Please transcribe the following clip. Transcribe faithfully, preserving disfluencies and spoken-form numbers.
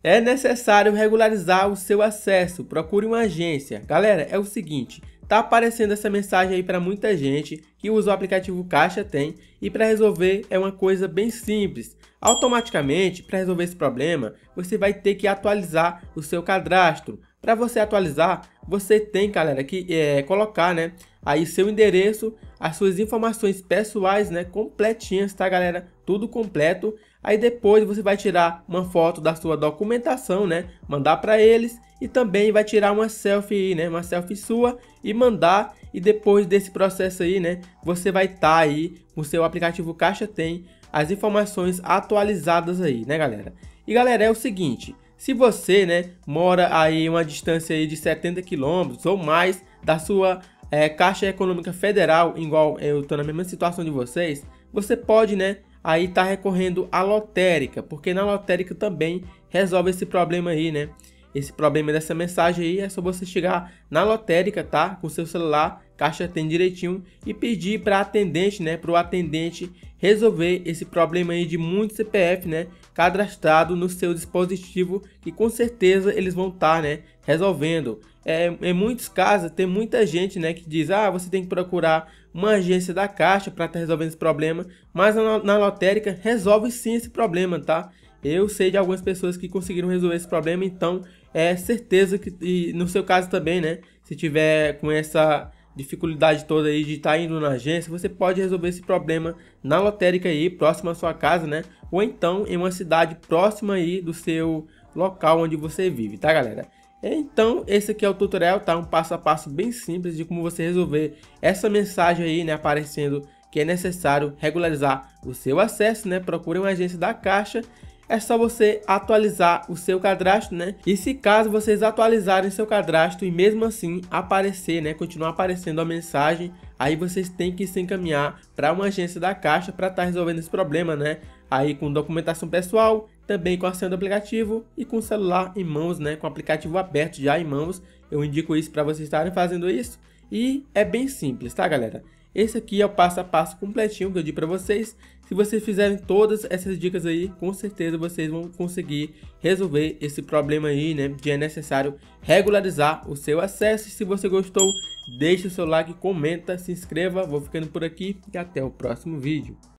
É necessário regularizar o seu acesso, procure uma agência. Galera, é o seguinte, tá aparecendo essa mensagem aí para muita gente que usa o aplicativo Caixa Tem e para resolver é uma coisa bem simples. Automaticamente, para resolver esse problema, você vai ter que atualizar o seu cadastro. Para você atualizar, você tem, galera, que é, colocar, né, aí seu endereço, as suas informações pessoais, né, completinhas, tá, galera? Tudo completo. Aí depois você vai tirar uma foto da sua documentação, né, mandar para eles e também vai tirar uma selfie, né, uma selfie sua e mandar. E depois desse processo aí, né, você vai estar tá aí com o seu aplicativo Caixa Tem as informações atualizadas aí, né, galera? E galera, é o seguinte, se você, né, mora aí uma distância aí de setenta quilômetros ou mais da sua é, Caixa Econômica Federal, igual eu tô na mesma situação de vocês, você pode, né, aí tá recorrendo à lotérica, porque na lotérica também resolve esse problema aí, né? Esse problema dessa mensagem aí é só você chegar na lotérica, tá? Com seu celular, Caixa Tem direitinho e pedir para atendente, né? Para o atendente resolver esse problema aí de muito C P F, né? Cadastrado no seu dispositivo e com certeza eles vão estar, tá, né? Resolvendo. É, em muitos casos tem muita gente, né? Que diz, ah, você tem que procurar uma agência da Caixa para estar tá resolvendo esse problema, mas na, na lotérica resolve sim esse problema, tá? Eu sei de algumas pessoas que conseguiram resolver esse problema, então é certeza que, e no seu caso também, né? Se tiver com essa dificuldade toda aí de estar tá indo na agência, você pode resolver esse problema na lotérica aí, próxima à sua casa, né? Ou então em uma cidade próxima aí do seu local onde você vive, tá, galera? Então, esse aqui é o tutorial, tá? Um passo a passo bem simples de como você resolver essa mensagem aí, né? Aparecendo que é necessário regularizar o seu acesso, né? Procure uma agência da Caixa. É só você atualizar o seu cadastro, né? E se caso vocês atualizarem seu cadastro e mesmo assim aparecer, né? Continuar aparecendo a mensagem, aí vocês têm que se encaminhar para uma agência da Caixa para estar tá resolvendo esse problema, né? Aí com documentação pessoal, também com a senha do aplicativo e com o celular em mãos, né? Com o aplicativo aberto já em mãos. Eu indico isso para vocês estarem fazendo isso. E é bem simples, tá, galera? Esse aqui é o passo a passo completinho que eu digo para vocês. Se vocês fizerem todas essas dicas aí, com certeza vocês vão conseguir resolver esse problema aí, né? De é necessário regularizar o seu acesso. E se você gostou, deixe o seu like, comenta, se inscreva. Vou ficando por aqui e até o próximo vídeo.